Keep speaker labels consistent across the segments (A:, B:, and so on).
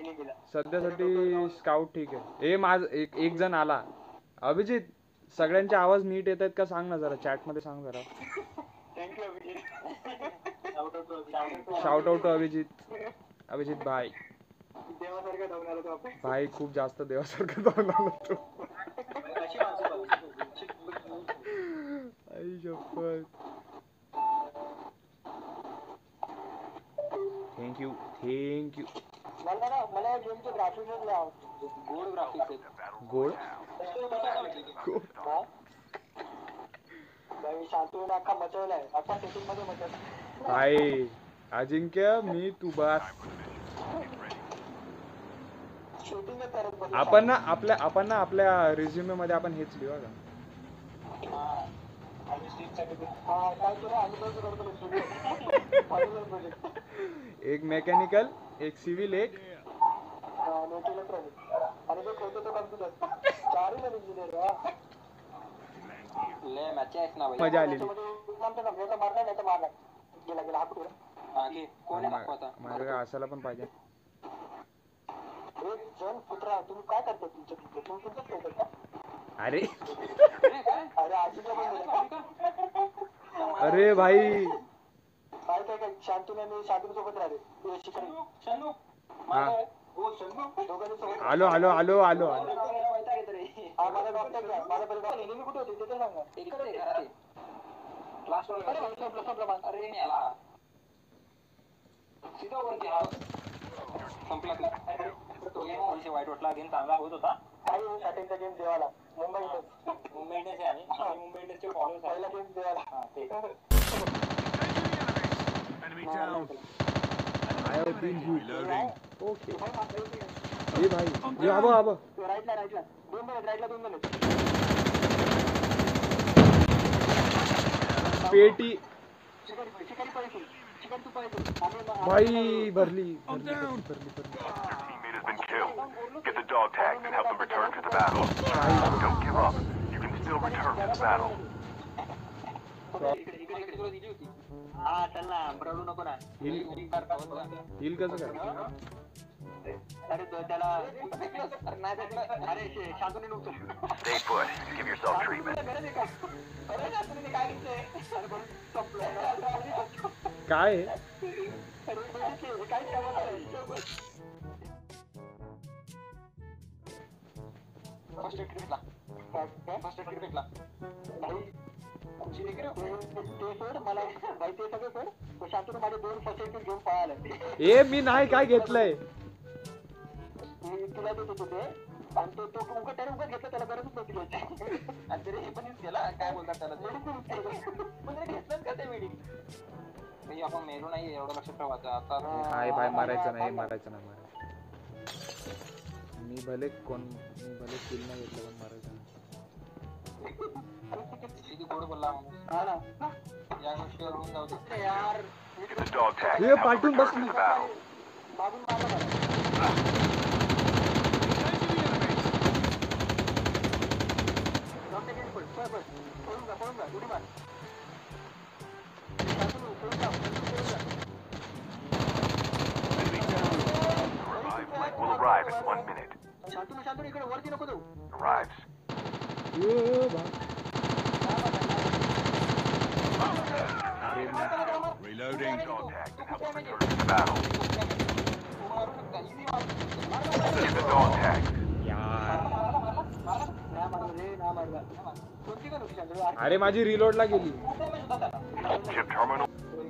A: सध्यासाठी scout ठीक आहे. माझ एक जण आला. अभिजित, सगळ्यांचे आवाज नीट येत आहेत का सांग ना जरा, चॅट मध्ये सांग जरा.
B: Thank you Abhijit.
A: Shout out to Abhijit भाई.
B: देवासारखं धावून आला तो आपण.
A: भाई खूप जास्त देवासारखं धावून आला तो. आई शपथ. थँक्यू.
B: मला या गेमचे ग्राफिक्सच लय आवडतात. गोड ग्राफिक्स आहेत.
A: गोड.
B: भाई शांतूने अख्खा मचवलाय. अख्खा सेटिंग मध्ये मचवलाय.
A: भाई अजिंक्य मी तू बस. आपण ना आपल्या रिझ्युमे मध्ये आपण हेच लिहू का. एक मेकॅनिकल, एक सिव्हिल, एक मजा आलेली. माझं काय असायला पण पाहिजे. अरे अरे भाई
B: शांतूने सोबत राहिले.
A: आलो.
B: वाईट वाटला. गेम चांगला होत होता. स्टार्टिंगचा गेम देवाला. मुंबई इंडियन्स आहे आणि मुंबई इंडियन्सचे फॉलोअर्स पहिला गेम देवाला.
A: ओके. ये भाई ये आबा
B: राईटला 2 मिनिट.
A: पेटी भाई भरली.
C: Get the dog tags and help them return to the battle. Don't give up. You can still return to the battle.
B: चल ना, रडू नको ना.
A: हिल कसं काय.
B: अरे त्याला अरे शांतूने नको.
C: Stay put. Give yourself treatment.
A: काय
B: फर्स्ट एड किट भेटला. मला माहिती आहे सगळं सर. शांतून माझे 2 फर्स्ट एड किट घेऊन पळाले.
A: मी नाही काय घेतलंय.
B: तुला देत होतो ते आणि तो उगत घेतला. त्याला गरजच नव्हती घ्यायची. आणि तरी हे पण केला. काय बोलतात त्याला म्हणजे घेतलंच का ते वेडिंग. आपण मेलो नाही एवढं लक्षात ठेवायचं. आता
A: भाई मारायचं नाही. मी भले किल नाही घेतलं पण मारायचं नाही.
B: गोड बोलला या गोष्टीवर होऊन जाऊ दे यार.
A: हे पाठवून बसली.
B: मागून मारला. पळून जा उडी मार.
C: Will arrive in 1 minute.
B: शांतून इकडे वरती नको देऊ.
C: Arrives.
D: Reloading.
C: Dog tags and help them return to the battle. Get the dog tags.
A: अरे माझी रिलोड ला गेली.
C: Chip terminal.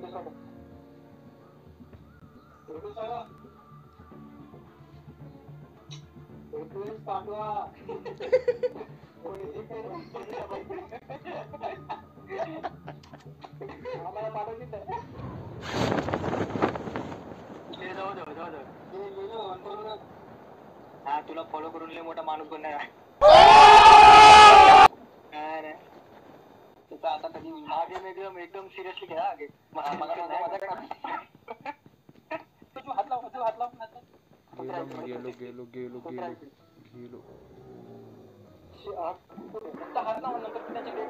B: हा तुला फॉलो करून लय मोठा माणूस बनणार. आता कधी एकदम सिरियसली घ्या. हात लाव.
A: गेलो.
B: हात लाव नंतर त्याच्याकडे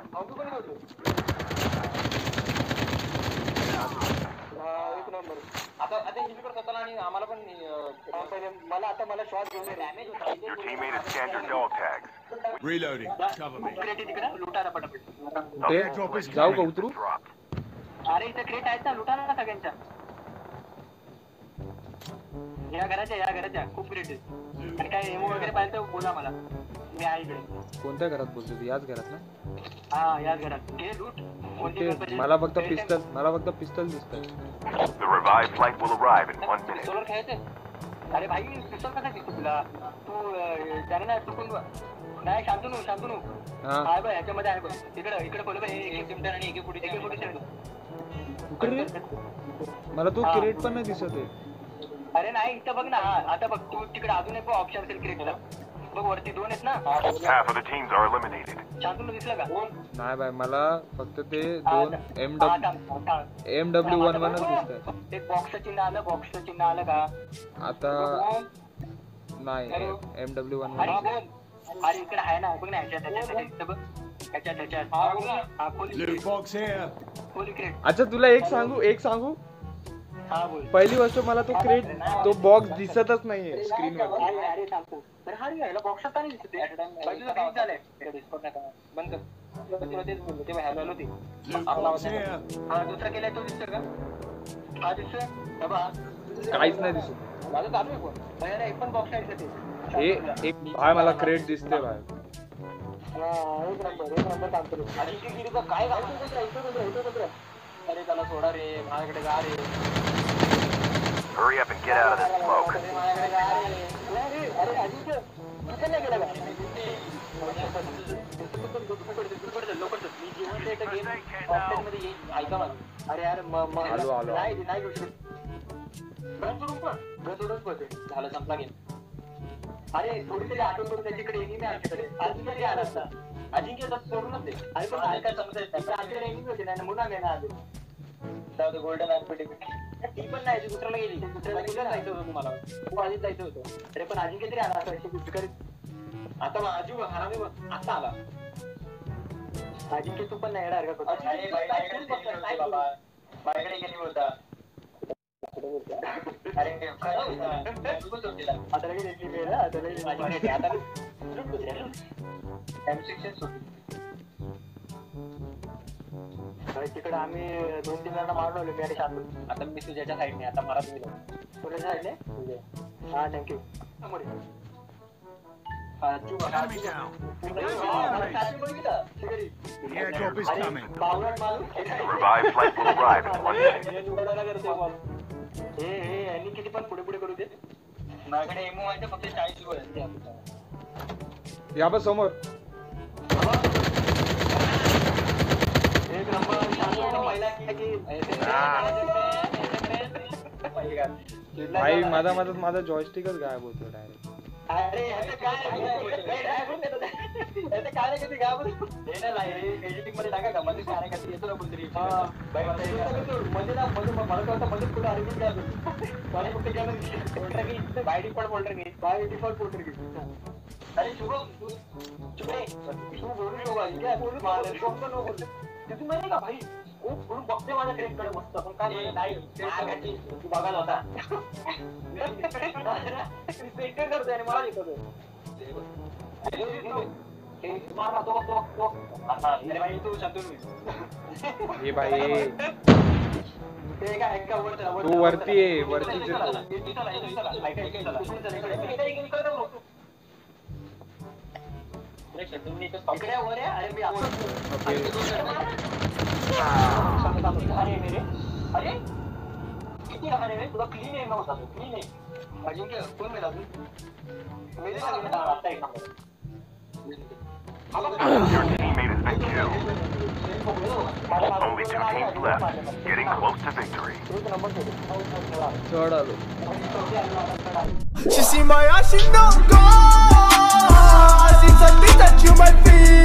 B: एक नंबर. आता हिल कर स्वतःला आणि आम्हाला पण मला आता मला शॉट घेऊन डॅमेज होता.
C: Your teammate has scanned your dog tags.
D: Reloading. Cover me.
B: Crate तिकडे लुटायला पटापट.
A: ते जाऊ का उतरू?
C: Dropped.
B: अरे इथे क्रेट आहेत ना, लुटायला ना सगळ्यांच्या. या घराच्या खूप क्रेट आहेत. आणि काय एमओ वगैरे पाहिजे तर बोला मला, मी आहे इकडे.
A: कोणत्या घरात बोलतो तू? याच घरात ना?
B: हा याच घरात. घे लूट.
A: ते मला फक्त पिस्तल दिसतंय.
C: The revived flight will arrive in 1 minute.
B: पिस्तॉल खेळायचं. अरे भाई पिस्तॉल कसा दिसतो तुला? तू त्याने नाही चुकून नाही शांतनू
A: हा
B: आहे बघ ह्याच्यामध्ये आहे बघ. इकडे खोल बघ. एक सिमटर आणि एक फुटी
A: कुठे रे? मला तू क्रेट पण नाही दिसत आहे.
B: अरे नाही इथं बघ ना. आता बघ तू तिकडे अजून एक ऑप्शन असेल क्रिएटला बघ. वरती 2 आहेत ना.
C: Half of the teams are eliminated.
B: Shantanu दिसलं का?
A: नाही बाय, मला फक्त ते 2 MW11च दिसतात.
B: एक बॉक्सचं चिन्ह आलं का?
A: आता नाही MW11
B: अरे इकडे आहे ना बघ ना. ह्याच्यात बघ. ह्याच्यात हा
D: Loot box here.
B: खोली क्रेट.
A: अच्छा तुला एक सांगू
B: हा बोल.
A: पहिली गोष्ट, मला तो क्रेट तो बॉक्स दिसतच नाहीये स्क्रीनवर.
B: अरे सांगतो तर हा यायला बॉक्सच का नाही दिसत आहे? बाजूला क्लिक झालंय. बंद कर. तुला तेच बोललो तेव्हा हॅलो ती
D: Loot box here.
B: हा दुसरा केलाय तो दिसतो का? हा दिसतोय बाबा.
A: काहीच नाही दिसत.
B: माझं चालू आहे फोन. अरे एक पण बॉक्स आहे ते.
A: एक भाय मला क्रेट दिसते भाई.
B: एक नंबर काम करू. आणि गिरीचं काय घालून इथं अरे त्याला सोडा रे. माझ्याकडे जा रे.
C: Hurry up and get out of this smoke.
B: माझ्याकडे जा रे. अरे अजिंक्य कुठे नाही गेला का? लोक मी जेवण गेम ऑफलाईनमध्ये येईल. ऐका मला. अरे यार
A: आलो.
B: नाही घेऊ शकत. गन सोडून पळते. झालं संपला गेम. अरे थोडी तरी आठवण करून त्याच्याकडे एनिमी आहे. आमच्याकडे अजिंक्य आला असता. अजिंक्य सोडूनच दे. अरे पण काय समजत आमच्याकडे एनिमी होते नाही म्हणून आम्ही ना आलो. त्यामध्ये गोल्डन ॲम्पिटी ती पण नाही. ती दुसऱ्याला गेली. दुसऱ्याला जायचं होतं तुम्हाला. खूप आधीच जायचं होतं. अरे पण अजिंक्य तरी आला असता. आता आजू हरामी आता आला. अजिंक्य तू पण नाही येणार का? माझ्याकडे गेली होता. अरे आता लगेच तिकडे आम्ही 2-3 जणांना मारून आलो. मी आणि शांतू. आता मी तुझ्याच्या साईडने. आता मला तुम्ही तुझ्या साईडने. हा thank you.
D: Enemy down. The airdrop is coming.
C: The revived flight will arrive in 1 minute.
B: यांनी किती पण पुढे करू दे. माझ्याकडे एमओ आहे फक्त 40 गोळ्या.
A: या बस समोर.
B: एक नंबर पहिला
A: भाई माझा जॉयस्टिकच गायब होतो डायरेक्ट.
B: अरे काय किती गाव एडिटिंग मध्ये टाका का? मध्ये काय काहीतरी येतो ना कोणतरी. मध्ये ना मला कळतं मध्ये कुठे अरेंज काय मला फक्त काय फोल्डर घे. बाय डिफॉल्ट फोल्डर घे. अरे शुभम तू बोलू नको. तिथून माहिती का भाई म्हणून बघते माझ्या क्रेटकडे मस्त. पण काय नाही तू बघायला होता. रिस्पेक्टेड करतोय आणि मला शिकवतोय.
A: हे भाई तू वरती आहे. वरती
B: इकडे वर आहे. अरे मी अरे किती लहान आहे तुला? क्लीन आहे नव्हता. क्लीन आहे. अजिंक्य कोण मिळाला तू? आता एक number.
C: Your teammate has been killed. Only 2 teams left. Getting close to victory.
A: चढ आलो.
E: She see my ass, she don't go. She said, "Bitch, that you my feet."